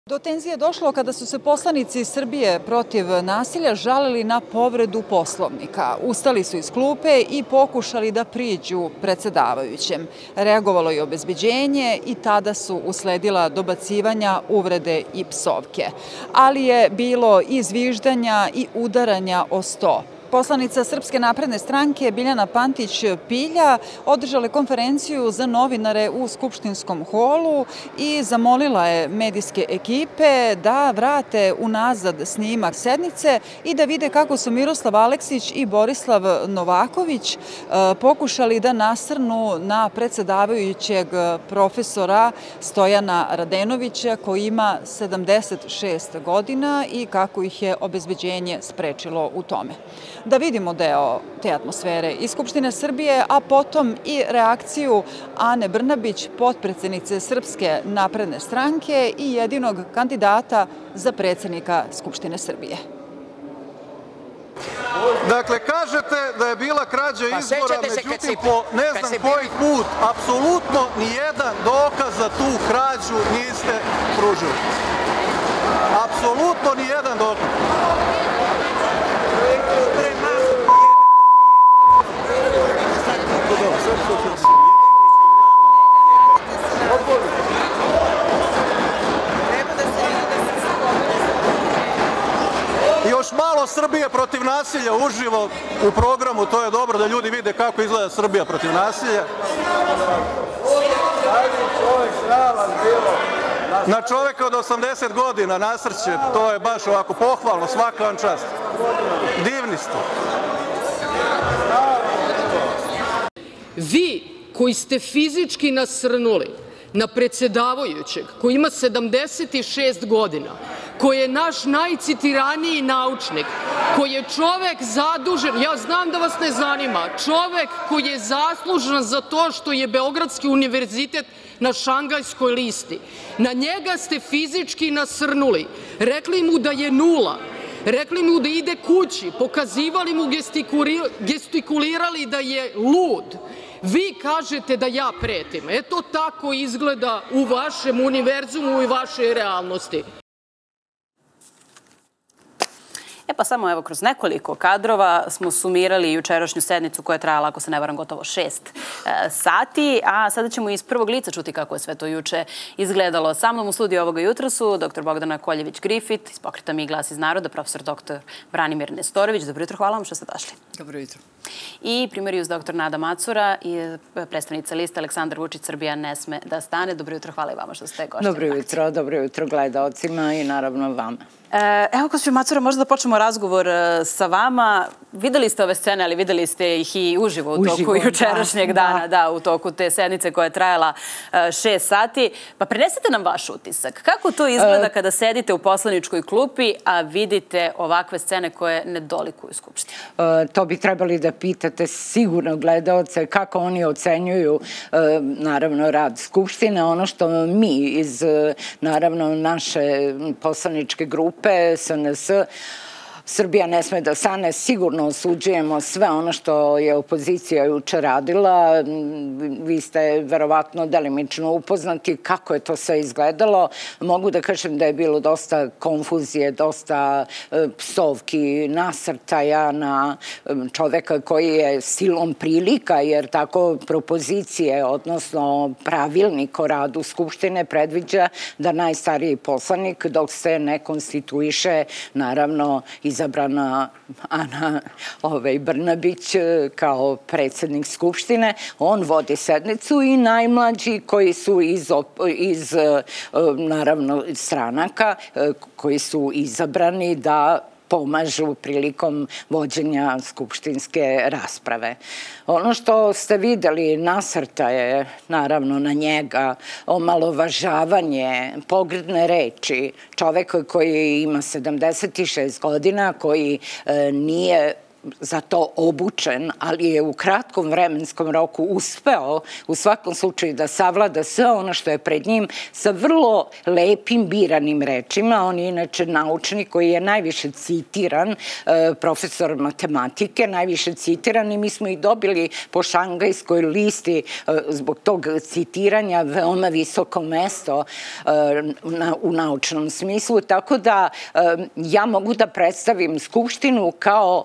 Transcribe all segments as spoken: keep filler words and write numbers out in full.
Do tenzije je došlo kada su se poslanici Srbije protiv nasilja žalili na povredu Poslovnika. Ustali su iz klupe i pokušali da priđu predsedavajućem. Reagovalo je obezbeđenje i tada su usledila dobacivanja, uvrede i psovke. Ali je bilo i zviždanja i udaranja o sto. Poslanica Srpske napredne stranke Biljana Pantić-Pilja održala konferenciju za novinare u Skupštinskom holu i zamolila je medijske ekipe da vrate unazad snimak sednice i da vide kako su Miroslav Aleksić i Borislav Novaković pokušali da nasrnu na predsedavajućeg profesora Stojana Radenovića koji ima sedamdeset šest godina i kako ih je obezbeđenje sprečilo u tome. Da vidimo deo te atmosfere iz Skupštine Srbije, a potom i reakciju Ane Brnabić, potpredsednice Srpske napredne stranke i jedinog kandidata za predsednika Skupštine Srbije. Dakle, kažete da je bila krađa izbora, međutim, po ne znam koji put, apsolutno nijedan dokaz za tu krađu niste pružili. Apsolutno nijedan dokaz. Još malo Srbije protiv nasilja uživo u programu, to je dobro da ljudi vide kako izgleda Srbija protiv nasilja. Na čoveka od osamdeset godina nasrće, to je baš ovako pohvalno, svaka vam čast. Divni ste. Vi koji ste fizički nasrnuli na predsedavajućeg koji ima sedamdeset šest godina, koji je naš najcitiraniji naučnik, koji je čovek zadužen, ja znam da vas ne zanima, čovek koji je zaslužan za to što je Beogradski univerzitet na Šangajskoj listi. Na njega ste fizički nasrnuli, rekli mu da je nula, rekli mu da ide kući, pokazivali mu, gestikulirali da je lud. Vi kažete da ja pretim. Eto tako izgleda u vašem univerzumu i vašoj realnosti. E pa samo evo kroz nekoliko kadrova smo sumirali jučerašnju sednicu koja je trajala, ako se ne varam, gotovo šest sati, a sada ćemo iz prvog lica čuti kako je sve to juče izgledalo. Sa mnom u studiju ovoga jutra su doktor Bogdana Koljević-Grifit iz Pokreta Mi glas iz naroda, profesor doktor Branimir Nestorović. Dobro jutro, hvala vam što ste došli. Dobro jutro. I primarijus doktor Nada Macura i predstavnica liste Aleksandar Vučić Srbija ne sme da stane. Dobro jutro, hvala i vama što ste gošćeni. Dobro jutro, dobro jutro gledaocima i naravno vama. Evo, gospođo Macura, možda da počnemo razgovor sa vama. Videli ste ove scene, ali videli ste ih i uživo u toku jučerašnjeg dana, da, u toku te sednice koja je trajala šest sati. Pa prenesite nam vaš utisak. Kako to izgleda kada sedite u poslaničkoj klupi, a vidite ovakve scene koje ne dolikuju Skupštini? To bi trebali da pitate sigurno gledaoce kako oni ocenjuju, naravno, rad Skupštine. Ono što mi iz, naravno, naše poslaničke grupe S N S, Srbija ne sme da stane, sigurno osuđujemo sve ono što je opozicija juče radila. Vi ste verovatno delimično upoznati kako je to sve izgledalo. Mogu da kažem da je bilo dosta konfuzije, dosta psovki, nasrtaja na čoveka koji je silom prilika, jer tako propozicije, odnosno pravilnik o radu Skupštine predviđa da najstariji poslanik, dok se ne konstituiše, naravno, izabrana Ana Brnabić kao predsednik Skupštine, on vodi sednicu i najmlađi koji su iz, naravno, stranaka, koji su izabrani da pomažu prilikom vođenja skupštinske rasprave. Ono što ste videli, nasrtaje, naravno, na njega, omalovažavanje, pogrdne reči čoveka koji ima sedamdeset šest godina, koji nije za to obučen, ali je u kratkom vremenskom roku uspeo u svakom slučaju da savlada sve ono što je pred njim sa vrlo lepim biranim rečima. On je inače naučnik koji je najviše citiran, profesor matematike, najviše citiran i mi smo i dobili po šangajskoj listi zbog tog citiranja veoma visoko mesto u naučnom smislu, tako da ja mogu da predstavim Skupštinu kao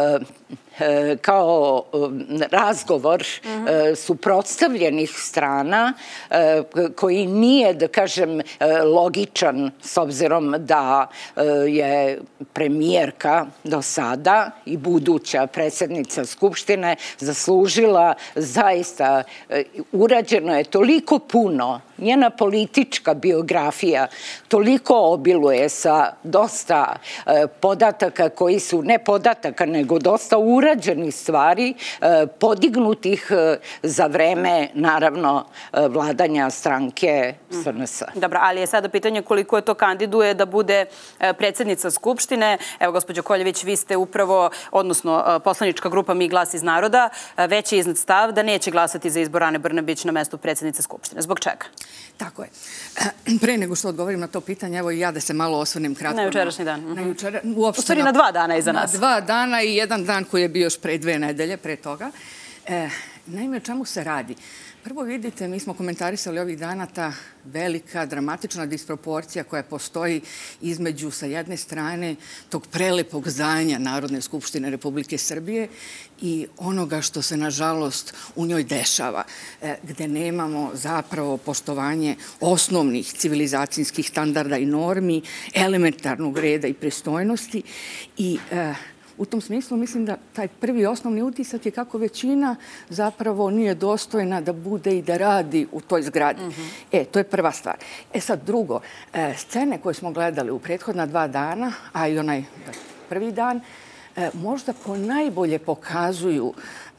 kao razgovor suprotstavljenih strana koji nije, da kažem, logičan s obzirom da je premijerka do sada i buduća predsjednica Skupštine zaslužila zaista, urađeno je toliko puno, njena politička biografija toliko obiluje sa dosta podataka koji su, ne podataka, nego dosta urađenih stvari, podignutih za vreme, naravno, vladanja stranke S N S. Dobro, ali je sada pitanje koliko je to kandiduje da bude predsjednica Skupštine. Evo, gospođo Koljević, vi ste upravo, odnosno poslanička grupa Mi glas iz naroda, već je iznad stav da neće glasati za izbor Ane Brnabić na mestu predsjednice Skupštine. Zbog čega? Tako je. Pre nego što odgovorim na to pitanje, evo i ja da se malo osvrnem kratko. Na jučerašnji dan. U stvari na dva dana iza nas. Na dva dana i jedan dan koji je bio još pre dve nedelje, pre toga. Naime, o čemu se radi? Prvo vidite, mi smo komentarisali ovih dana ta velika, dramatična disproporcija koja postoji između, sa jedne strane, tog prelepog zdanja Narodne skupštine Republike Srbije i onoga što se, nažalost, u njoj dešava, gde nemamo zapravo poštovanje osnovnih civilizacijskih standarda i normi, elementarnog reda i pristojnosti i u tom smislu mislim da taj prvi osnovni utisak je kako većina zapravo nije dostojna da bude i da radi u toj zgradi. E, to je prva stvar. E sad drugo, scene koje smo gledali u prethodna dva dana, a i onaj prvi dan, možda ponajbolje pokazuju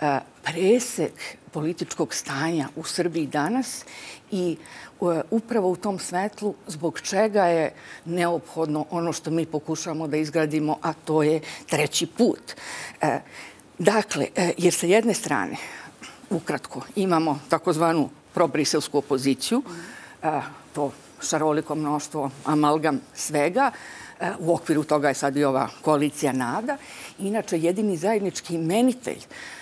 presek političkog stanja u Srbiji danas i upravo u tom svetlu zbog čega je neophodno ono što mi pokušamo da izgradimo, a to je treći put. Dakle, jer sa jedne strane, ukratko, imamo takozvanu probriselsku opoziciju, to šaroliko mnoštvo, amalgam svega, u okviru toga je sad i ova koalicija NADA. Inače, jedini zajednički imenitelj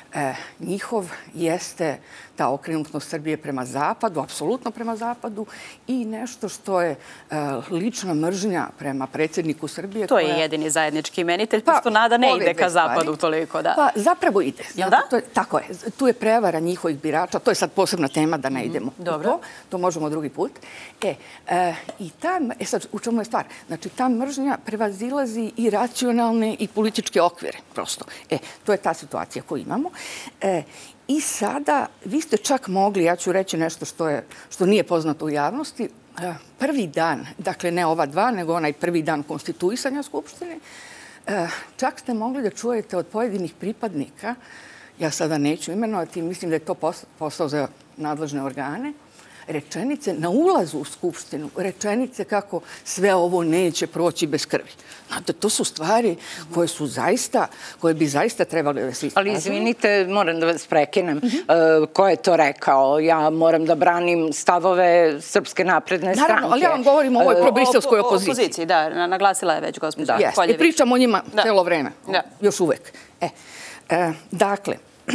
njihov jeste ta okrenutnost Srbije prema zapadu, apsolutno prema zapadu i nešto što je lična mržnja prema predsjedniku Srbije. To je jedini zajednički imenitelj, pošto NADA ne ide ka zapadu toliko, da. Pa zapravo ide. Tako je. Tu je prevara njihovih birača. To je sad posebna tema da ne idemo u to. To možemo drugi put. E, i ta, e sad, u čemu je stvar? Znači, ta mržnja prevazilazi i racionalne i političke okvire, prosto. E, to je ta situacija koju imamo. I sada, vi ste čak mogli, ja ću reći nešto što nije poznato u javnosti, prvi dan, dakle ne ova dva, nego onaj prvi dan konstituisanja Skupštine, čak ste mogli da čujete od pojedinih pripadnika, ja sada neću imenovati, mislim da je to posao za nadležne organe, rečenice na ulazu u Skupštinu, rečenice kako sve ovo neće proći bez krvi. Znate, to su stvari koje su zaista, koje bi zaista trebali da se istražuju. Ali izvinite, moram da vas prekinem. Ko je to rekao? Ja moram da branim stavove Srpske napredne stranke. Naravno, ali ja vam govorim o ovoj probriselskoj opoziciji. Opoziciji, da, naglasila je već gospođa Koljević. I pričam o njima celo vreme, još uvek. Dakle,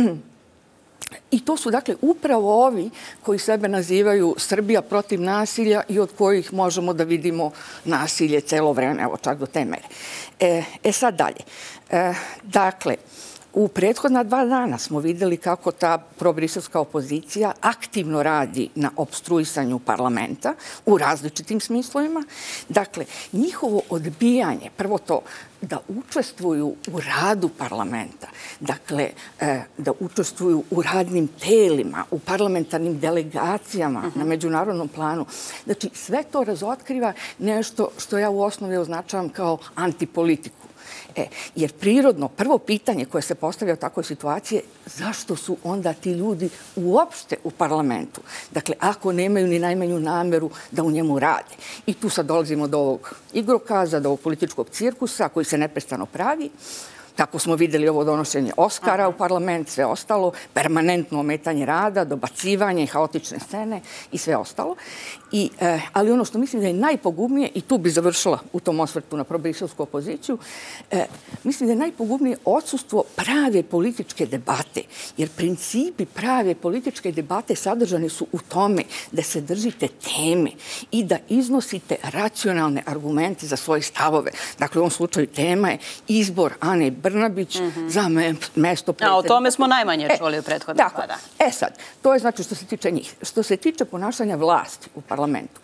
i to su, dakle, upravo ovi koji sebe nazivaju Srbija protiv nasilja i od kojih možemo da vidimo nasilje celo vreme, evo čak do te mere. E sad dalje. Dakle, u prethodna dva dana smo videli kako ta probriselska opozicija aktivno radi na opstruisanju parlamenta u različitim smislovima. Dakle, njihovo odbijanje, prvo to, da učestvuju u radu parlamenta, dakle, da učestvuju u radnim telima, u parlamentarnim delegacijama na međunarodnom planu. Znači, sve to razotkriva nešto što ja u osnovi označavam kao antipolitiku. Jer prirodno, prvo pitanje koje se postavlja u takvoj situaciji je zašto su onda ti ljudi uopšte u parlamentu? Dakle, ako nemaju ni najmanju nameru da u njemu rade. I tu sad dolazimo do ovog igrokaza, do ovog političkog cirkusa koji se neprestano pravi. tako smo videli ovo donošenje Oskara u parlament, sve ostalo, permanentno ometanje rada, dobacivanje, haotične scene i sve ostalo. I, e, ali ono što mislim da je najpogubnije, i tu bi završila u tom osvrtu na probriselsku opoziciju, e, mislim da je najpogubnije odsustvo prave političke debate. Jer principi prave političke debate sadržani su u tome da se držite teme i da iznosite racionalne argumente za svoje stavove. Dakle, u ovom slučaju tema je izbor Ane Brnabić mm-hmm. za me, mesto predsjednika. A o tome smo najmanje čuli u prethodnom. Tako. E sad, to je znači što se tiče njih. Što se tiče ponašanja vlasti u parlamentu,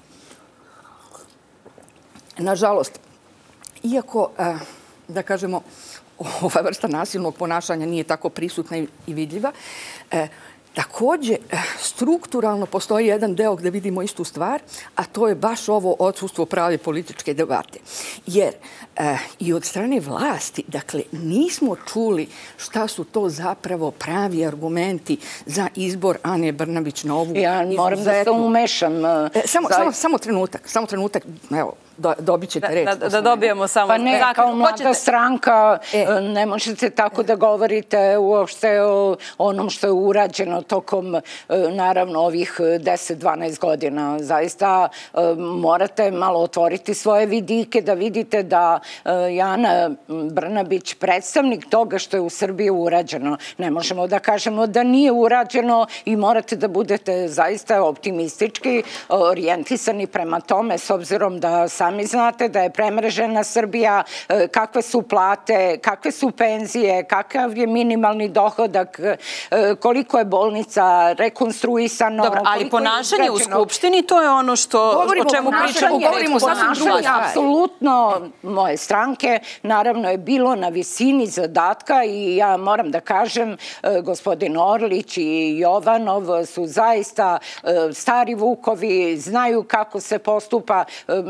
nažalost, iako, da kažemo, ova vrsta nasilnog ponašanja nije tako prisutna i vidljiva, takođe, strukturalno postoji jedan deo gde vidimo istu stvar, a to je baš ovo odsustvo prave političke debate. Jer e, i od strane vlasti, dakle, nismo čuli šta su to zapravo pravi argumenti za izbor Ane Brnabić na ovu ja moram izuzetnu... da se umešam. E, samo, za... samo, samo trenutak, samo trenutak, evo, dobit ćete reč. Da, da dobijemo samo... Pa ne, kao mlada stranka ne možete tako da govorite uopšte o onom što je urađeno tokom, naravno, ovih deset do dvanaest godina. Zaista morate malo otvoriti svoje vidike da vidite da je Ana Brnabić predstavnik toga što je u Srbiji urađeno. Ne možemo da kažemo da nije urađeno i morate da budete zaista optimistički orijentisani prema tome, s obzirom da sami znate da je premrežena Srbija, kakve su plate, kakve su penzije, kakav je minimalni dohodak, koliko je bolnica rekonstruisano. Dobro, ali ponašanje u Skupštini, to je ono što, o čemu pričamo. Govorimo sasvim drugo. Apsolutno moje stranke, naravno, je bilo na visini zadatka i ja moram da kažem, gospodin Orlić i Jovanov su zaista stari vukovi, znaju kako se postupa.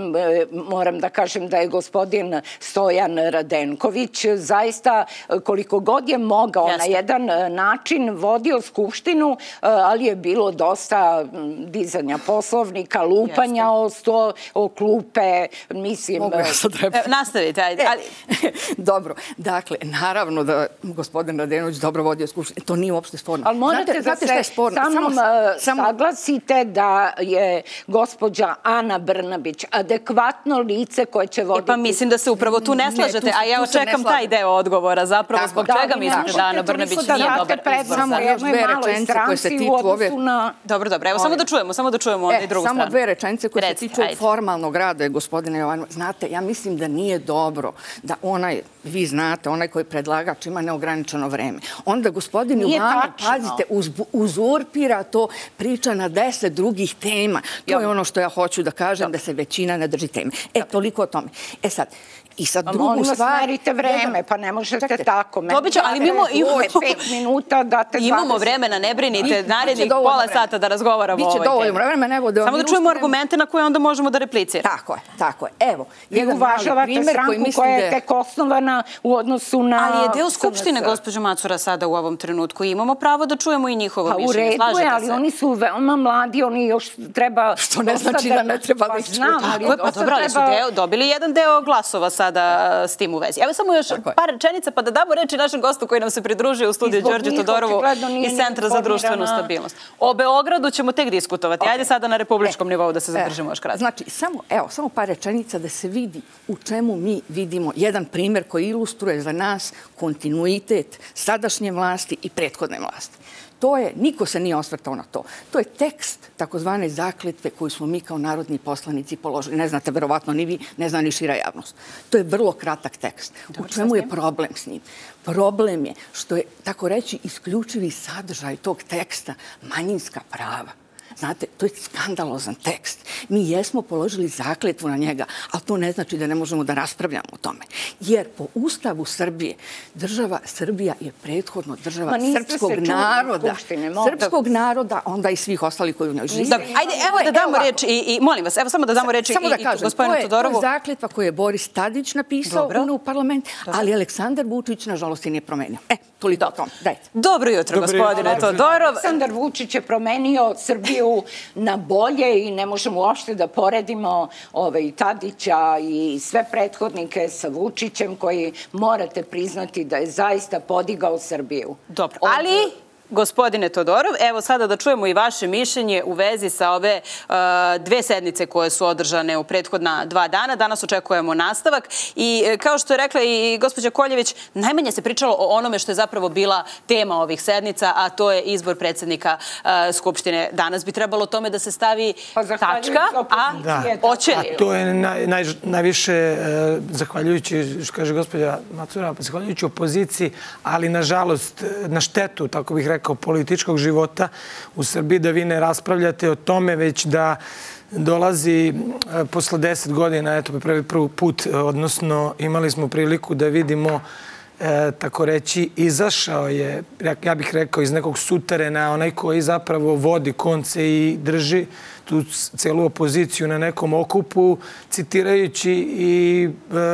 Moram da kažem da je gospodin Stojan Radenković zaista koliko god je mogao na jedan način vodio Skupštinu, ali je bilo dosta dizanja poslovnika, lupanja o sto, o klupe, mislim... Mogu ja sad reći. Nastavite, ajde. Dobro, dakle, naravno da gospodin Radenović dobro vodio Skupštinu, to nije uopšte sporno. Ali morate da se sa mnom saglasite da je gospođa Ana Brnabić adekvatno lice koje će voditi... Pa mislim da se upravo tu ne slažete, a ja očekam taj deo odgovora zapravo. Zbog čega mislite da Ana Brnabić nije dobar izbor? Samo još dve rečenice koje se tiču ove... Dobro, dobro, evo samo da čujemo, samo da čujemo onda i drugu stranu. Samo dve rečenice koje se tiču formalnog rada gospodine Jovanova. Znate, ja mislim da nije dobro da onaj, vi znate, onaj koji predlagač ima neograničeno vreme. Onda gospodin Jovanov, pazite, uzurpira to, priča na deset drugih tema. To je ono što ja hoću da kažem, da se većina ne drži teme. E, toliko o tome. E sad, i sad drugu stvar... Smerite vreme, pa ne možete tako. Dobiće, ali mi imamo... Pet minuta, date dvadeset. Imamo vremena, ne brinite, narednih pola sata da razgovaramo o ovoj temi. Biće dovoljno vremena, nego da... Samo da čujemo argumente na koje onda možemo da repliciramo. Tako je, tako je. Evo, vi uvažavate stranku koja je tek osnovana u odnosu na... Ali je deo Skupštine, gospođo Macura, sada u ovom trenutku. Imamo pravo da čujemo i njihovo mišljenje. Pa u redu je, ali oni su veoma mladi, oni još treba... Što ne znači da ne treba da ih čuti. Pa dobro, ali su dobili jedan deo glasova sada s tim u vezi. Evo samo još par rečenica pa da damo reči našem gostu koji nam se pridružio u studiju, Đorđe Todorovu iz Centra za društvenu stabilnost. O Beogradu ćemo tek diskutovati. Ajde sada na republičkom nivou da se zadržimo još kratko. Znači, evo, samo par rečenica da se vidi u čemu mi vidimo jedan primjer koji ilustruje za nas kontinuitet sadašnje vlasti i prethodne vlasti. To je, niko se nije osvrtao na to. To je tekst takozvane zakletve koju smo mi kao narodni poslanici položili. Ne znate, verovatno ni vi, ne zna ni šira javnost. To je vrlo kratak tekst. U čemu je problem s njim? Problem je što je, tako reći, isključivi sadržaj tog teksta manjinska prava. Znate, to je skandalozan tekst. Mi jesmo položili zakletvu na njega, ali to ne znači da ne možemo da raspravljamo o tome. Jer po Ustavu Srbije, država Srbija je prethodno država srpskog naroda. Srpskog naroda, onda i svih ostalih koji u njoj žive. Ajde, evo da damo reč i, molim vas, evo samo da damo reč i gospodinu Todorovu. To je zakletva koju je Boris Tadić napisao u parlament, ali Aleksandar Vučić, nažalost, je nije promenio. E, Toliko o tom. Dajte. Dobro jutro, gospodine Todorov. Aleksandar Vučić je promenio Srbiju na bolje i ne možemo uopšte da poredimo Tadića i sve prethodnike sa Vučićem koji morate priznati da je zaista podigao Srbiju. Dobro, ali... Gospodine Todorov, evo sada da čujemo i vaše mišljenje u vezi sa ove dve sednice koje su održane u prethodna dva dana. Danas očekujemo nastavak i kao što je rekla i gospođa Koljević, najmanje se pričalo o onome što je zapravo bila tema ovih sednica, a to je izbor predsjednika Skupštine. Danas bi trebalo tome da se stavi tačka, a hoće li? To je najviše, zahvaljujući, što kaže gospođa Macura, zahvaljujući opoziciji, ali nažalost na štetu, tako bih rekao, kao političkog života u Srbiji, da vi ne raspravljate o tome, već da dolazi posle deset godina, eto, prvi put, odnosno imali smo priliku da vidimo, tako reći, izašao je, ja bih rekao, iz nekog suterena, onaj koji zapravo vodi konce i drži tu celu opoziciju na nekom okupu, citirajući i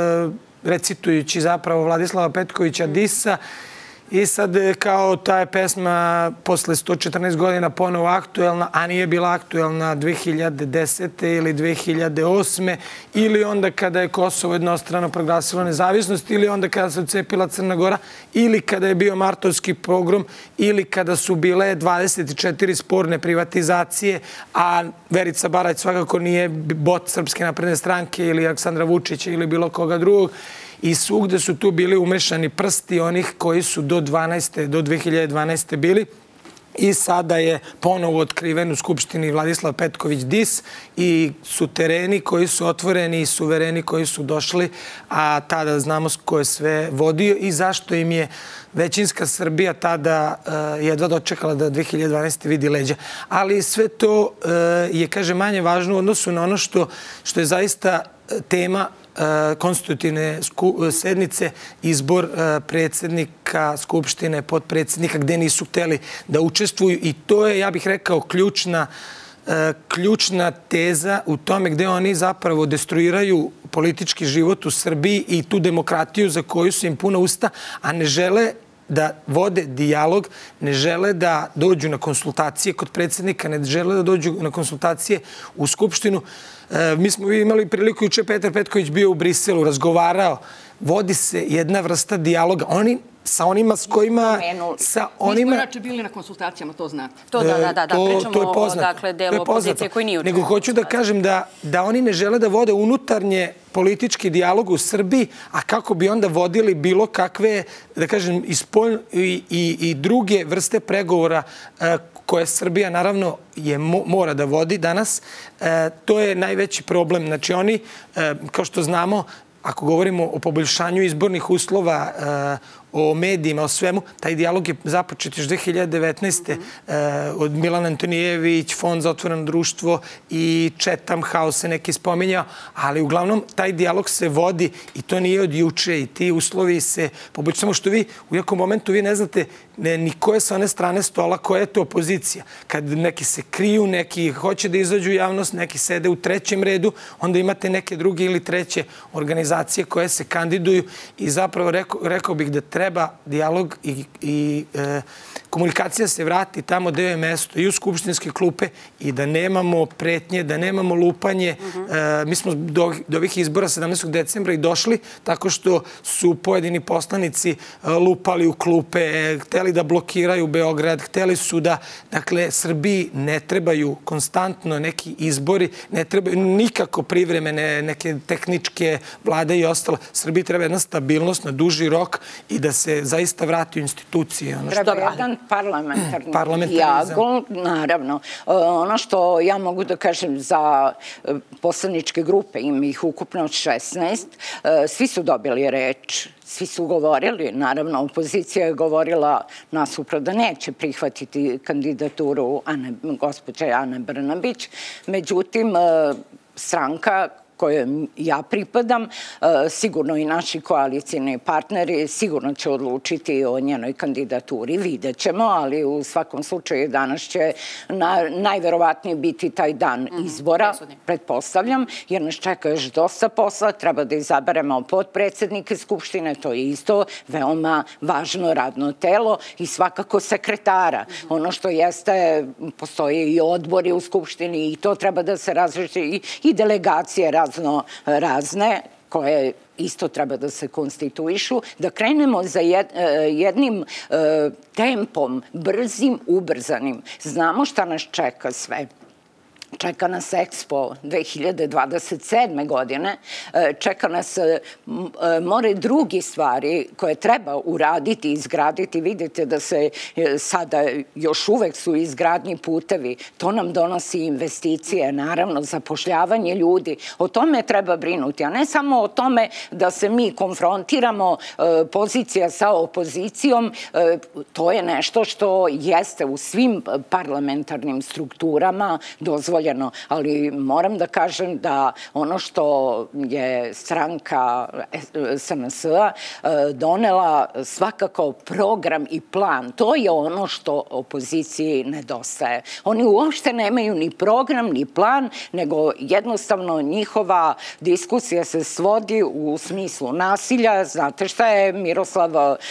recitujući zapravo Vladislava Petkovića Disa. I sad kao ta je pesma posle sto četrnaest godina ponovo aktuelna, a nije bila aktuelna dve hiljade desete ili dve hiljade osme ili onda kada je Kosovo jednostrano proglasilo nezavisnost ili onda kada se odcepila Crna Gora ili kada je bio martovski pogrom ili kada su bile dvadeset četiri sporne privatizacije, a Verica Barać svakako nije bot Srpske napredne stranke ili Aleksandra Vučića ili bilo koga drugog. I svugde su tu bili umešani prsti onih koji su do dvanaeste, do dve hiljade dvanaeste bili. I sada je ponovo otkriven u Skupštini Vladislav Petković Dis i sutereni koji su otvoreni i suvereni koji su došli, a tada znamo ko je sve vodio i zašto im je većinska Srbija tada jedva dočekala da dve hiljade dvanaeste vidi leđa. Ali sve to je, kaže, manje važno u odnosu na ono što je zaista tema konstitutivne sednice, izbor predsjednika Skupštine, potpredsjednika, gde nisu hteli da učestvuju. I to je, ja bih rekao, ključna ključna teza u tome gde oni zapravo destruiraju politički život u Srbiji i tu demokratiju za koju su im puna usta, a ne žele da vode dijalog, ne žele da dođu na konsultacije kod predsjednika, ne žele da dođu na konsultacije u Skupštinu. Mi smo imali priliku, juče Petar Petković bio u Briselu, razgovarao, vodi se jedna vrsta dijaloga. Oni sa onima s kojima... Mi smo inače bili na konsultacijama, to znate. To da, da, da, pričamo o delu opozicije koji nije učinio. Nego hoću da kažem da oni ne žele da vode unutarnje politički dijalog u Srbiji, a kako bi onda vodili bilo kakve, da kažem, i druge vrste pregovora koje Srbija, naravno, mora da vodi danas. To je najveći problem. Znači, oni, kao što znamo, ako govorimo o poboljšanju izbornih uslova, o medijima, o svemu, taj dijalog je započet još dve hiljade devetnaeste. Od Milan Antonijević, Fond za otvoreno društvo i Chatham House se neki spominjao, ali uglavnom taj dijalog se vodi i to nije od juče i ti uslovi se poboljšaju. Samo što vi u nekom momentu vi ne znate ni ko je sa one strane stola, koja je to opozicija. Kad neki se kriju, neki hoće da izađu u javnost, neki sede u trećem redu, onda imate neke druge ili treće organizacije koje se kandiduju i zapravo rekao bih da treba dijalog i komunikacija se vrati tamo gde je mesto i u skupštinske klupe i da nemamo pretnje, da nemamo lupanje. Mi smo do ovih izbora sedamnaestog decembra i došli tako što su pojedini poslanici lupali u klupe, hteli da blokiraju Beograd, hteli su da, dakle, Srbiji ne trebaju konstantno neki izbori, ne trebaju nikako privremene neke tehničke vlade i ostalo. Srbiji treba jedna stabilnost na duži rok i da se zaista vrati u institucije. Treba jedan parlamentarni dijalog, naravno. Ono što ja mogu da kažem za poslaničke grupe, ima ih ukupno šesnaest, svi su dobili reč, svi su govorili, naravno, opozicija je govorila nasuprot da neće prihvatiti kandidaturu gospođe Ane Brnabić, međutim, stranka kojoj ja pripadam, sigurno i naši koalicijni partneri sigurno će odlučiti o njenoj kandidaturi. Vidjet ćemo, ali u svakom slučaju danas će najverovatnije biti taj dan izbora, pretpostavljam, jer nas čeka još dosta posla, treba da izaberemo potpredsednike Skupštine, to je isto veoma važno radno telo i svakako sekretara. Ono što jeste, postoje i odbori u Skupštini i to treba da se razreši i delegacije razno razne koje isto treba da se konstituišu, da krenemo za jednim tempom, brzim, ubrzanim. Znamo šta nas čeka sve. Čeka nas Expo dve hiljade dvadeset sedme. godine, čeka nas more drugi stvari koje treba uraditi, izgraditi. Vidite da se sada još uvek su izgradnji putevi. To nam donosi investicije, naravno, zapošljavanje ljudi. O tome treba brinuti, a ne samo o tome da se mi konfrontiramo pozicija sa opozicijom. To je nešto što jeste u svim parlamentarnim strukturama dozvoljeno. Ali moram da kažem da ono što je stranka S N S-a donela svakako program i plan, to je ono što opoziciji nedostaje. Oni uopšte nemaju ni program, ni plan, nego jednostavno njihova diskusija se svodi u smislu nasilja. Znate šta je Miroslav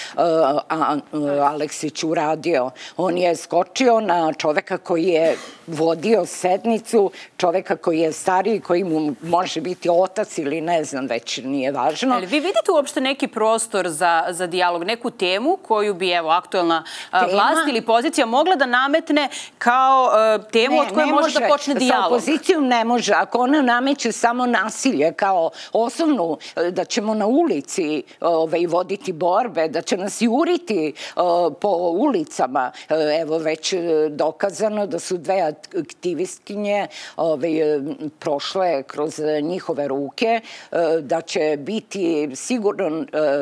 Aleksić uradio? On je skočio na čoveka koji je vodio sednicu, čoveka koji je stariji, koji mu može biti otac ili ne znam, već nije važno. Ali vi vidite uopšte neki prostor za dijalog, neku temu koju bi, evo, aktuelna vlast ili pozicija mogla da nametne kao temu od koje može da počne dijalog? Sa opozicijom ne može. Ako ona nameće samo nasilje kao osnovnu, da ćemo na ulici voditi borbe, da će nas juriti po ulicama, evo već dokazano da su dve aktivistkinje prošle kroz njihove ruke, da će biti sigurno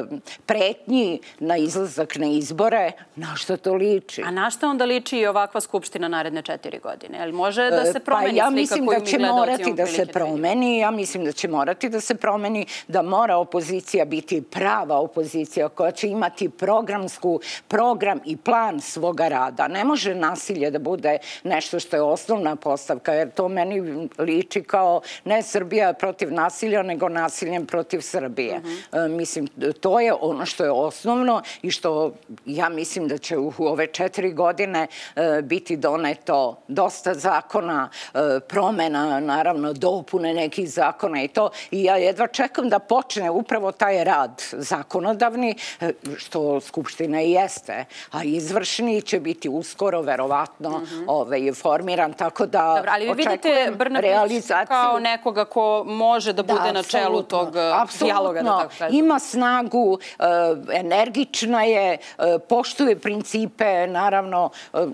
pretnji na izlazak na izbore. Na što to liči? A na što onda liči i ovakva skupština naredne četiri godine? Ali može da se promeni slika koju mi gledalci imamo prilike da vidimo? Ja mislim da će morati da se promeni. Ja mislim da će morati da se promeni, da mora opozicija biti prava opozicija koja će imati programsku program i plan svoga rada. Ne može nasilje da bude nešto što je osnovna postavka, jer to meni liči kao ne Srbija protiv nasilja, nego nasiljem protiv Srbije. Mislim, to je ono što je osnovno i što ja mislim da će u ove četiri godine biti doneto dosta zakona, promena, naravno, dopune nekih zakona i to. I ja jedva čekam da počne upravo taj rad zakonodavni, što Skupština i jeste, a izvršni će biti uskoro, verovatno, formiran, tako da očekujem realizaciju. Kao nekoga ko može da bude na čelu tog dijaloga. Apsolutno. Ima snagu, energična je, poštuje principe, naravno,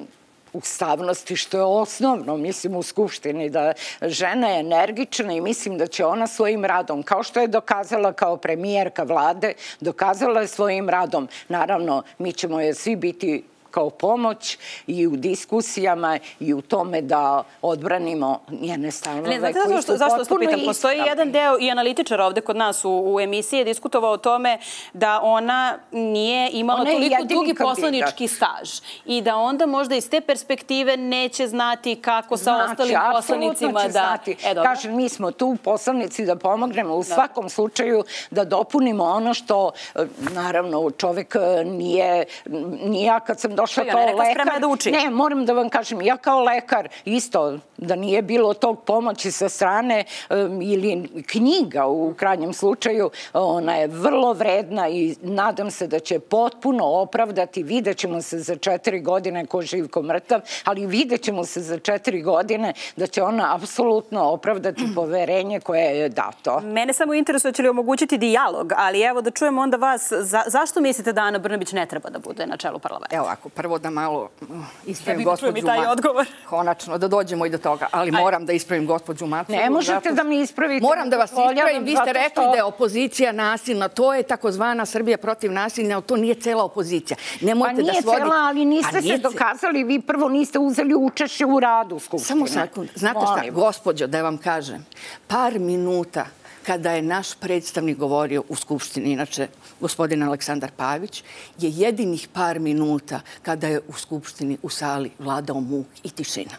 ustavnosti, što je osnovno, mislim, u Skupštini, da žena je energična i mislim da će ona svojim radom, kao što je dokazala kao premijerka vlade, dokazala je svojim radom. Naravno, mi ćemo je svi biti kao pomoć i u diskusijama i u tome da odbranimo njene stavove koji su potpuno ispravni. Zašto pitam? Postoji jedan deo i analitičara ovde kod nas u emisiji je diskutovao o tome da ona nije imala toliko dugi poslanički staž i da onda možda iz te perspektive neće znati kako sa ostalim poslanicima da... Kažem, mi smo tu poslanici da pomognemo u svakom slučaju da dopunimo ono što, naravno, čovek nije, nije ja kad sam došla kao lekar. Ne, moram da vam kažem, ja kao lekar isto, da nije bilo tog pomoći sa strane ili knjiga u krajnjem slučaju, ona je vrlo vredna i nadam se da će potpuno opravdati. Vidjet ćemo se za četiri godine ko živ ko mrtav, ali vidjet ćemo se za četiri godine da će ona apsolutno opravdati poverenje koje je dato. Mene samo interesuje će li omogućiti dijalog, ali evo da čujemo onda vas. Zašto mislite da Ana Brnabić ne treba da bude na čelu parlamenta? Evo ovako, prvo da malo ispravim gospođu Maturović. Konačno, da dođemo i do toga, ali moram da ispravim gospođu Maturović. Ne možete da mi ispravite. Moram da vas ispravim. Vi ste rekli da je opozicija nasilna. To je takozvana Srbija protiv nasilja, ali to nije cela opozicija. Nemojte da svodi... Pa nije cela, ali niste se dokazali. Vi prvo niste uzeli učešće u radu Skupštine. Samo sekund. Znate šta, gospođo, da vam kažem, par minuta kada je naš predstavnik govorio u Skupštini, inače gospodin Aleksandar Pavić, je jedinih par minuta kada je u Skupštini u sali vladao muk i tišina.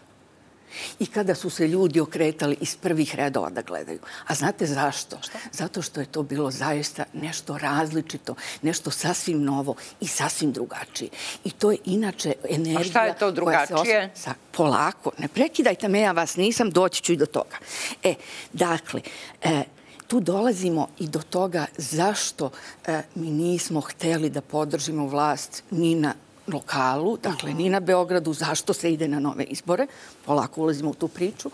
I kada su se ljudi okretali iz prvih redova da gledaju. A znate zašto? Zato što je to bilo zaista nešto različito, nešto sasvim novo i sasvim drugačije. I to je inače energija... A šta je to drugačije? Polako, ne prekidajte me, ja vas nisam, doći ću i do toga. E, dakle, tu dolazimo i do toga zašto mi nismo hteli da podržimo vlast ni na lokalu, dakle, ni na Beogradu, zašto se ide na nove izbore. Polako ulazimo u tu priču.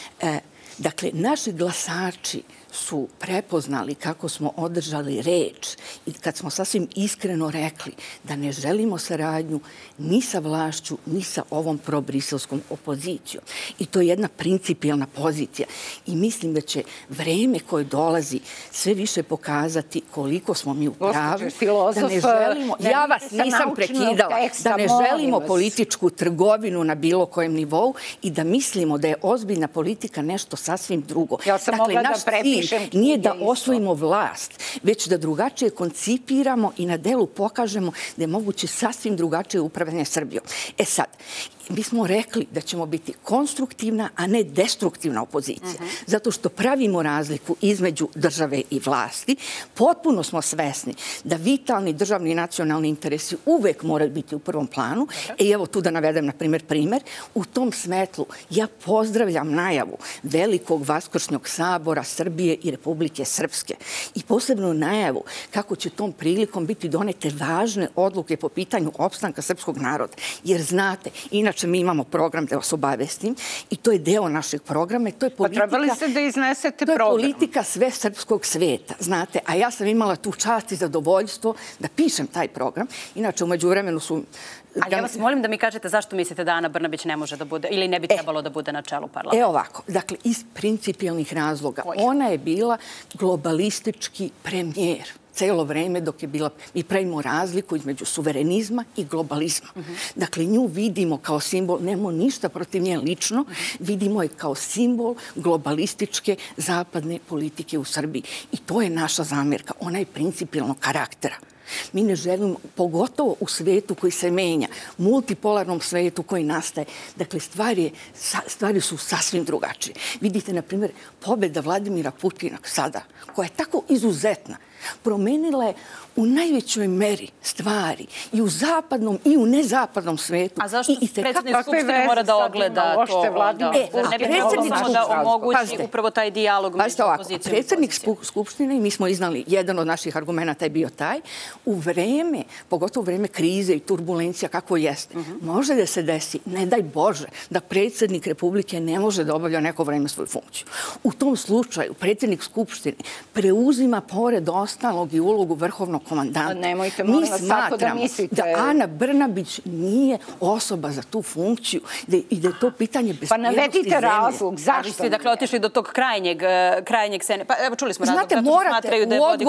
Dakle, naši glasači su prepoznali kako smo održali reč i kad smo sasvim iskreno rekli da ne želimo saradnju ni sa vlašću, ni sa ovom probriselskom opozicijom. I to je jedna principijelna pozicija. I mislim da će vreme koje dolazi sve više pokazati koliko smo mi u pravu. Da ne želimo, ja vas nisam prekidala, da ne želimo političku trgovinu na bilo kojem nivou i da mislimo da je ozbiljna politika nešto sasvim drugo. Ja sam mogla da prepišem nije da osvojimo vlast, već da drugačije koncipiramo i na delu pokažemo da je moguće sasvim drugačije upravljanje Srbijom. E sad, mi smo rekli da ćemo biti konstruktivna, a ne destruktivna opozicija. Zato što pravimo razliku između države i vlasti. Potpuno smo svesni da vitalni državni i nacionalni interesi uvek moraju biti u prvom planu. I evo tu da navedem, na primjer, primjer. U tom smetlu ja pozdravljam najavu Velikog Vaskršnjog sabora Srbije i Republike Srpske. I posebno najavu kako će tom prilikom biti donete važne odluke po pitanju opstanka srpskog naroda. Jer znate, inače mi imamo program da vas obavestim i to je deo našeg programa. To je politika, pa trebali ste da iznesete program. To je politika sve srpskog sveta, znate. A ja sam imala tu čast i zadovoljstvo da pišem taj program. Inače, u međuvremenu su... Ali ja vas molim da mi kažete zašto mislite da Ana Brnabić ne može da bude ili ne bi trebalo da bude na čelu parlamenta. E ovako, dakle, iz principijelnih razloga. Ona je bila globalistički premijer celo vreme dok je bila... Mi pravimo razliku između suverenizma i globalizma. Dakle, nju vidimo kao simbol, nemamo ništa protiv nje lično, vidimo je kao simbol globalističke zapadne politike u Srbiji. I to je naša zamjerka. Ona je principijelnog karaktera. Mi ne želimo, pogotovo u svetu koji se menja, multipolarnom svetu koji nastaje. Dakle, stvari, stvari su sasvim drugačije. Vidite, na primjer, pobjeda Vladimira Putina sada, koja je tako izuzetna, promenila je u najvećoj meri stvari i u zapadnom i u nezapadnom svetu. A zašto predsjednik Skupštine mora da ogleda to? Ne bi trebalo da omogući upravo taj dijalog među opozicijom. Predsjednik Skupštine, mi smo iznali, jedan od naših argumenta je bio taj, u vreme, pogotovo u vreme krize i turbulencija kako jeste, može da se desi, ne daj Bože, da predsjednik Republike ne može da obavlja neko vreme svoju funkciju. U tom slučaju predsjednik Skupštine preuzima pored ostalog i ulogu vrhovnog komandanta. Nemojte, molim vas, tako da mislite. Da Ana Brnabić nije osoba za tu funkciju i da je to pitanje bezbednosti zemlje. Pa navedite razlog. Zašto? Vi ste, dakle, otišli do tog krajnjeg scene. Pa evo, čuli smo razlog. Znate, morate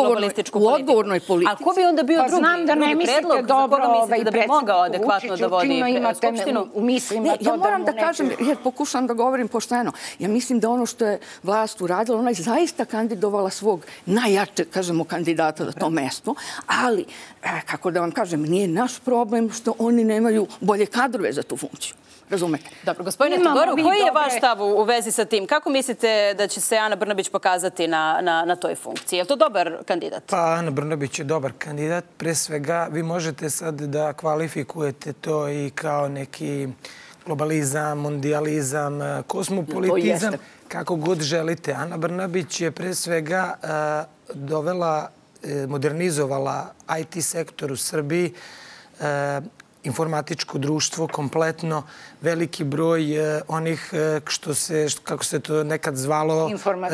u odgovornoj politici. A ko bi onda bio drugi znam da ne mislite dobro ovaj predsjednik Vučiću, čino imate u mislima to da mu Ja moram da kažem, jer pokušam da govorim pošteno, ja mislim da ono što je vlast uradila, ona je zaista kandidovala svog najjačeg, kažemo, kandidata za to mesto, ali, kako da vam kažem, nije naš problem što oni nemaju bolje kadrove za tu funkciju. Razumete? Dobro, gospodine Todorov, koji je vaš stav u vezi sa tim? Kako mislite da će se Ana Brnabić pokazati na toj funkciji? Je li to dobar kandidat? Pa, Ana Brnabić je dobar kandidat. Pre svega, vi možete sad da kvalifikujete to i kao neki globalizam, mondializam, kosmopolitizam, kako god želite. Ana Brnabić je pre svega dovela, modernizovala I T sektor u Srbiji, informatičko društvo kompletno, veliki broj onih što se, kako se to nekad zvalo,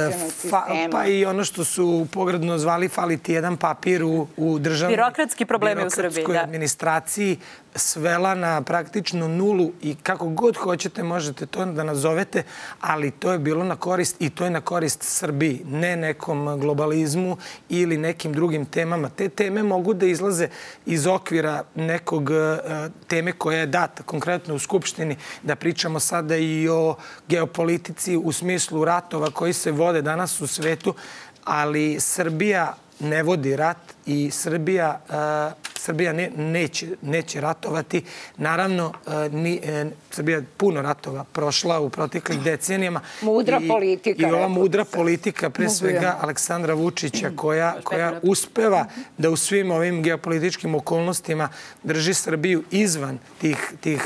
pa i ono što su pogredno zvali faliti jedan papir u državnoj birokratski problemi u Srbiji, administraciji, svela na praktično nulu i kako god hoćete možete to da nazovete, ali to je bilo na korist i to je na korist Srbiji, ne nekom globalizmu ili nekim drugim temama. Te teme mogu da izlaze iz okvira nekog teme koja je data, konkretno u Skupštini, da pričamo sada i o geopolitici u smislu ratova koji se vode danas u svetu. ali Srbija ne vodi rat i Srbija, Srbija neće, neće ratovati. Naravno, ni, Srbija je puno ratova prošla u proteklih decenijama. Mudra i, politika. I ova mudra politika, pre svega Aleksandra Vučića, koja, koja uspeva da u svim ovim geopolitičkim okolnostima drži Srbiju izvan tih, tih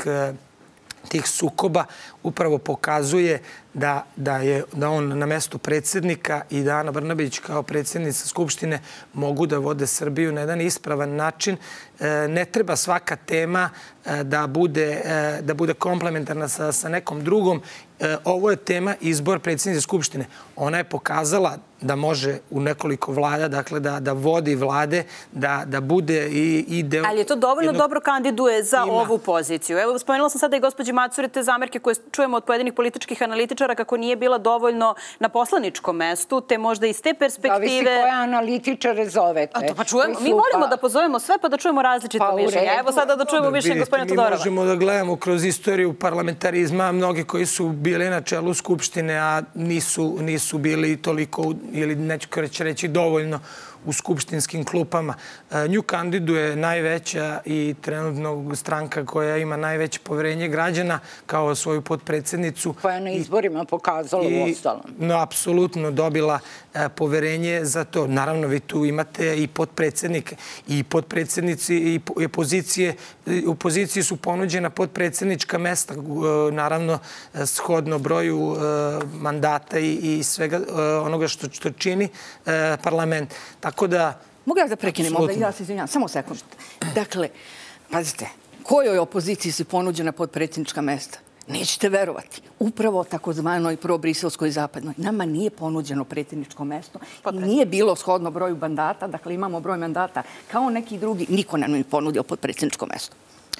tih sukoba, upravo pokazuje da, da je da on na mestu predsjednika i da Ana Brnabić kao predsjednica Skupštine mogu da vode Srbiju na jedan ispravan način. Ne treba svaka tema da bude, da bude komplementarna sa, sa nekom drugom. Ovo je tema izbor predsjednice Skupštine. Ona je pokazala da može u nekoliko vlada, dakle da, da vodi vlade, da, da bude i, i deo... Ali je to dovoljno jednog... dobro kandiduje za ima. Ovu poziciju. Evo, spomenula sam sada i gospođi Macuri te zamerke koje čujemo od pojedinih političkih analitičara kako nije bila dovoljno na poslaničkom mestu, te možda iz te perspektive... Zavisi koje analitičare zovete. A to pa čujemo, mi volimo pa... da pozovemo sve pa da čujemo različito pa mišljenje. Evo sada da čujemo mišljenje gospodina Todorova. Mi možemo da gledamo kroz istoriju parlamentarizma mnogi koji su bili na čelu Skupštine, a nisu, nisu bili toliko, ili neću reći dovoljno, u skupštinskim klupama. Nju kandiduje najveća i trenutno stranka koja ima najveće poverenje građana kao svoju potpredsjednicu. Koja je na izborima pokazala u ostalom. No, apsolutno dobila poverenje za to. Naravno, vi tu imate i potpredsjednike. I potpredsjednici i pozicije, u poziciji su ponuđena potpredsjednička mesta, naravno, shodno broju mandata i, i svega onoga što, što čini parlament. Tako da... Mogu ja da prekinem ovdje? Ja se izvinjam. Samo sekund. Dakle, pazite, kojoj opoziciji se ponuđena potpredsjednička mesta? Nećete verovati. Upravo takozvanoj probriselskoj zapadnoj. Nama nije ponuđeno predsjedničko mesto. Nije bilo shodno broju mandata. Dakle, imamo broj mandata kao neki drugi. Niko nam nije ponudio potpredsjedničko mesto.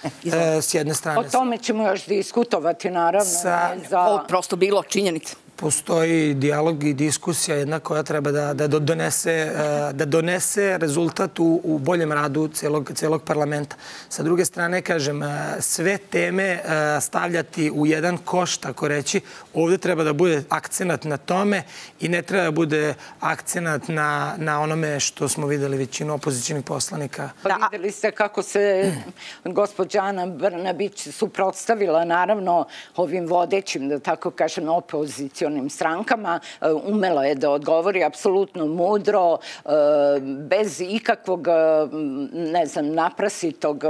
E, s jedne strane... O tome ćemo još diskutovati, naravno. Sa... Ovo prosto bilo činjenica. Postoji dijalog i diskusija jedna koja treba da, da, donese, da donese rezultat u, u boljem radu celog, celog parlamenta. Sa druge strane, kažem, sve teme stavljati u jedan koš, tako reći, ovdje treba da bude akcenat na tome i ne treba da bude akcenat na, na onome što smo videli većinu opozicijnih poslanika. Pa videli ste kako se gospođa Ana Brnabić suprotstavila, naravno, ovim vodećim, da tako kažem, opozicijom strankama, umela je da odgovori apsolutno mudro, bez ikakvog, ne znam, naprasitog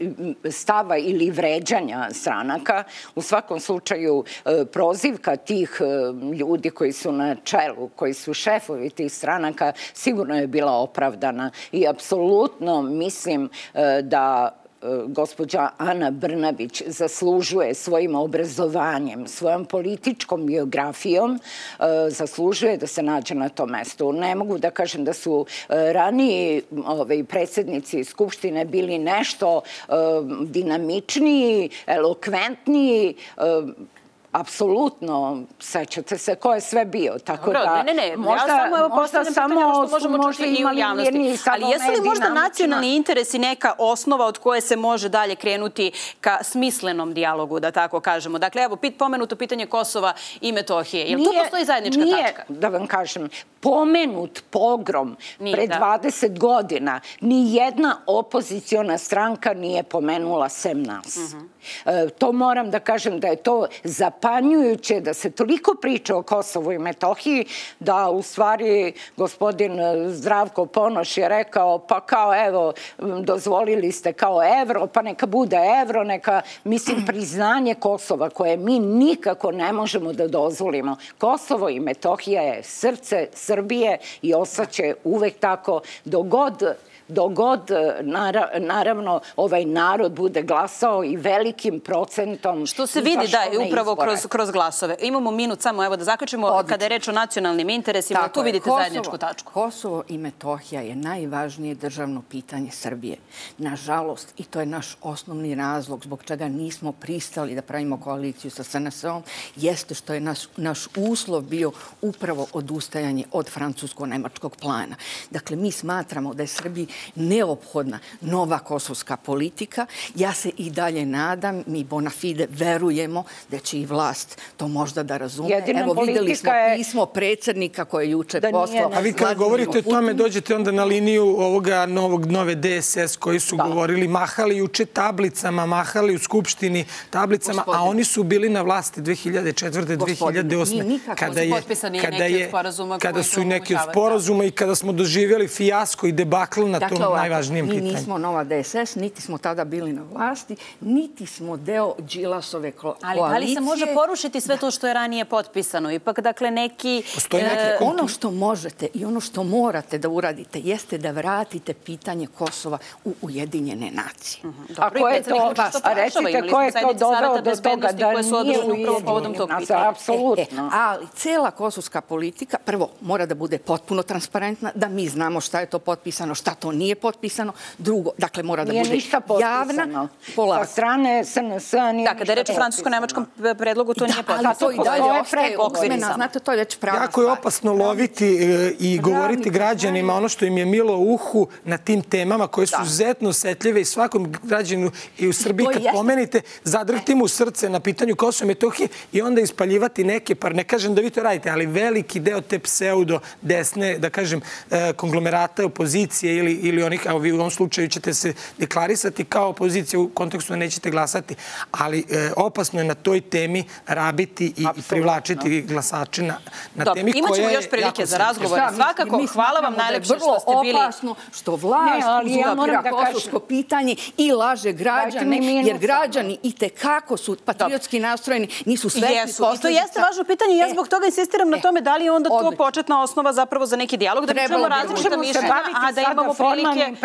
stava ili vređanja stranaka. U svakom slučaju prozivka tih ljudi koji su na čelu, koji su šefovi tih stranaka, sigurno je bila opravdana i apsolutno mislim da gospođa Ana Brnabić zaslužuje svojim obrazovanjem, svojom političkom biografijom, zaslužuje da se nađe na tom mestu. Ne mogu da kažem da su raniji predsjednici Skupštine bili nešto dinamičniji, elokventniji, apsolutno, sećate se ko je sve bio. Tako da, ne, ne, ne. Ja samo evo postavljam pitanje što možemo čuti i u javnosti. Ali jesu li možda nacionalni interesi neka osnova od koje se može dalje krenuti ka smislenom dijalogu, da tako kažemo? Dakle, evo, pomenuto pitanje Kosova i Metohije. Je li tu postoji zajednička tačka? Nije, da vam kažem, pomenut pogrom pre dvadeset godina ni jedna opozicijona stranka nije pomenula sem nas. To moram da kažem da je to zapanjujuće, da se toliko priča o Kosovu i Metohiji, da u stvari gospodin Zdravko Ponoš je rekao pa kao evo, dozvolili ste kao evro, pa neka bude evro, neka, mislim, priznanje Kosova koje mi nikako ne možemo da dozvolimo. Kosovo i Metohija je srce Srbije i ostaće uvek tako dok god dogod, naravno, ovaj narod bude glasao i velikim procentom. Što se vidi, da, i upravo kroz glasove. Imamo minut samo, evo da zaključimo, kada je reč o nacionalnim interesima, tu vidite zajedničku tačku. Kosovo i Metohija je najvažnije državno pitanje Srbije. Nažalost, i to je naš osnovni razlog zbog čega nismo pristali da pravimo koaliciju sa S N S-om, jeste što je naš uslov bio upravo odustajanje od francusko-nemačkog plana. Dakle, mi smatramo da je Srbiji neophodna nova kosovska politika. Ja se i dalje nadam, mi bona fide verujemo da će i vlast to možda da razume. Evo, videli smo pismo predsjednika koje je juče poslao. A vi kada govorite o tome, dođete onda na liniju ovoga novog, nove D S S koji su govorili, mahali juče tablicama, mahali u Skupštini tablicama, a oni su bili na vlasti dve hiljade četvrte. dve hiljade osme. Kada su neki od sporazuma i kada smo doživjeli fijasko i debakl na tom najvažnijem pitanju. Mi nismo nova D S S, niti smo tada bili na vlasti, niti smo deo Đilasove koalicije. Ali da li se može porušiti sve to što je ranije potpisano? Ipak, dakle, neki... Ono što možete i ono što morate da uradite jeste da vratite pitanje Kosova u Ujedinjene nacije. A ko je to, a recite, ko je to doveo do toga da nije Ujedinjene nacije? Apsolutno. Ali cela kosovska politika, prvo, mora da bude potpuno transparentna, da mi znamo šta je to potpisano, šta to nije potpisano. Drugo, dakle, mora da bude javna. Sa strane S N S-a nije ništa potpisano. Da, kada je reč o francusko-nemačkom predlogu, to nije potpisano. Ali to i dalje ostaje okvirna. Znate, to je već prava stvar. Jako je opasno loviti i govoriti građanima ono što im je milo u uhu na tim temama koje su izuzetno osetljive i svakom građanu i u Srbiji kad pomenite, zadrhti mu srce na pitanju Kosova i Metohije i onda ispaljivati neke, par ne kažem da vi to radite, ali veliki deo te pseudo desne, da kažem, konglomerata opozicije ili onih, a vi u ovom slučaju ćete se deklarisati kao opozicija u kontekstu da nećete glasati, ali opasno je na toj temi rabiti i privlačiti glasače na temi koja je... Imaćemo još prilike za razgovor. Svakako, hvala vam najlepše što ste bili... Vrlo opasno što vlast uzurpira kosovsko pitanje i laže građane, jer građani i tekako su patriotski nastrojeni, nisu svesni posledica. To jeste važno pitanje i ja zbog toga insistiram na tome da li je onda to početna osnova zapravo za neki dijalog, da bi čujemo različita mišljenja, a da imamo prilike...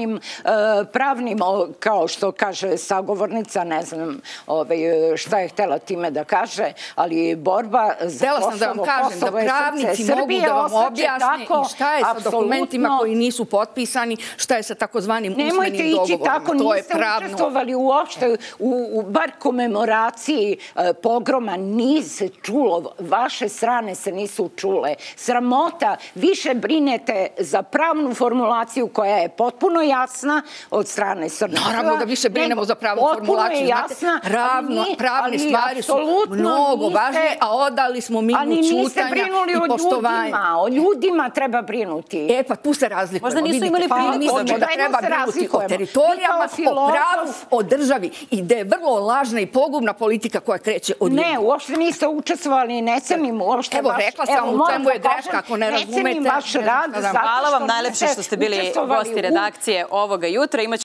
pravnim, kao što kaže sagovornica, ne znam šta je htjela time da kaže, ali borba za Kosovo, Kosovo je srce Srbije, objasne i šta je sa dokumentima koji nisu potpisani, šta je sa takozvanim usmenim dogovorima. Nemojte ići tako, niste učestvovali uopšte u bar komemoraciji pogroma, nije se čulo, vaše strane se nisu čule. Sramota, više brinete za pravnu formulaciju koja je potpuno jasna od strane Srbije. Naravno da više brinemo za pravnu formulaciju. Pravne stvari su mnogo važnije, a odali smo minu ćutanja i postovanja. O ljudima treba brinuti. E pa tu se razlikujemo. Možda nisu imali priliku da treba brinuti o teritorijama, o pravu, o državi. I da je vrlo lažna i pogubna politika koja kreće od ljudi. Ne, uopšte niste učestvovali, ne cenim uopšte vaš... Evo, rekla sam u čemu je greška, ako ne razumete. Ne cenim vaš rad. Hvala vam najlepše što ste bili gosti redakcije ovoga jutra.